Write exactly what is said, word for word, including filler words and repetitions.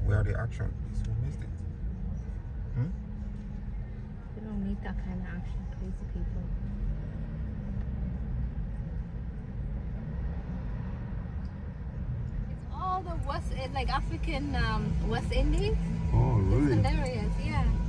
Where are the action? Please, who missed it? Hmm? We don't need that kind of action, crazy people. It's all the West, like African um, West Indies. Oh, really? It's hilarious, yeah.